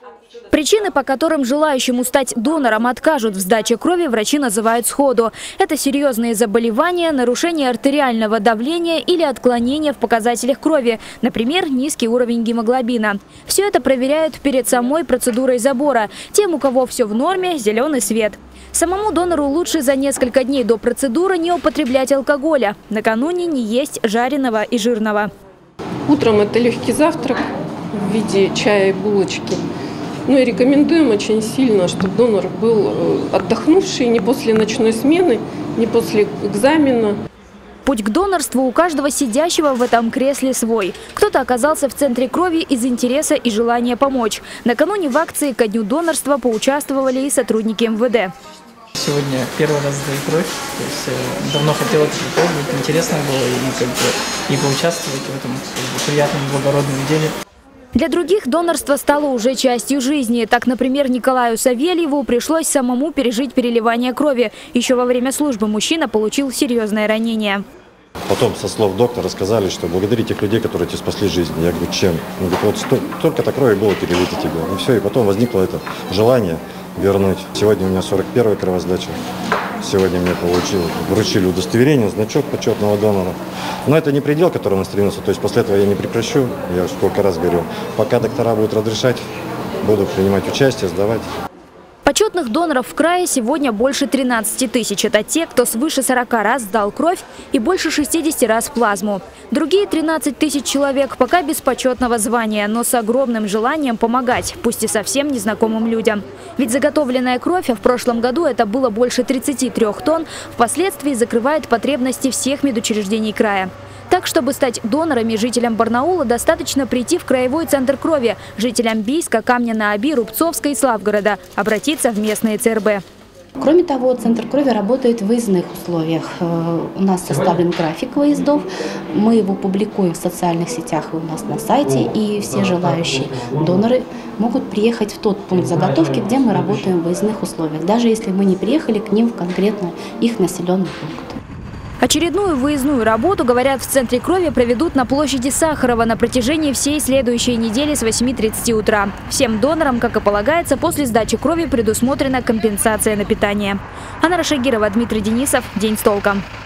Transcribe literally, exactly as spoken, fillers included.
Причины, по которым желающему стать донором откажут в сдаче крови, врачи называют сходу. Это серьезные заболевания, нарушение артериального давления или отклонения в показателях крови, например, низкий уровень гемоглобина. Все это проверяют перед самой процедурой забора. Тем, у кого все в норме, зеленый свет. Самому донору лучше за несколько дней до процедуры не употреблять алкоголя. Накануне не есть жареного и жирного. Утром это легкий завтрак в виде чая и булочки. Ну и рекомендуем очень сильно, чтобы донор был отдохнувший не после ночной смены, не после экзамена. Путь к донорству у каждого сидящего в этом кресле свой. Кто-то оказался в центре крови из интереса и желания помочь. Накануне в акции ко дню донорства поучаствовали и сотрудники эм вэ дэ. Сегодня первый раз сдаю кровь, то есть э, давно хотел это попробовать, интересно было и, как бы, и поучаствовать в этом как бы, приятном, благородном деле. Для других донорство стало уже частью жизни. Так, например, Николаю Савельеву пришлось самому пережить переливание крови. Еще во время службы мужчина получил серьезное ранение. Потом, со слов доктора, сказали, что благодари тех людей, которые тебе спасли жизнь. Я говорю, чем? Он говорит, вот столько-то крови было перелито тебе. И все, и потом возникло это желание вернуть. Сегодня у меня сорок первая кровосдача. Сегодня мне получил, вручили удостоверение, значок почетного донора. Но это не предел, который у нас стремился. То есть после этого я не прекращу. Я сколько раз говорю, пока доктора будут разрешать, буду принимать участие, сдавать. Почетных доноров в крае сегодня больше тринадцати тысяч. Это те, кто свыше сорока раз сдал кровь и больше шестидесяти раз плазму. Другие тринадцать тысяч человек пока без почетного звания, но с огромным желанием помогать, пусть и совсем незнакомым людям. Ведь заготовленная кровь, а в прошлом году это было больше тридцати трёх тонн, впоследствии закрывает потребности всех медучреждений края. Так, чтобы стать донорами жителям Барнаула, достаточно прийти в краевой центр крови, жителям Бийска, Камня-на-Оби, Рубцовска и Славгорода, обратиться в местные цэ эр бэ. Кроме того, центр крови работает в выездных условиях. У нас составлен график выездов, мы его публикуем в социальных сетях и у нас на сайте, и все желающие доноры могут приехать в тот пункт заготовки, где мы работаем в выездных условиях, даже если мы не приехали к ним в конкретно их населенный пункт. Очередную выездную работу, говорят, в центре крови проведут на площади Сахарова на протяжении всей следующей недели с восьми тридцати утра. Всем донорам, как и полагается, после сдачи крови предусмотрена компенсация на питание. Анна Рашагирова, Дмитрий Денисов. День с толком.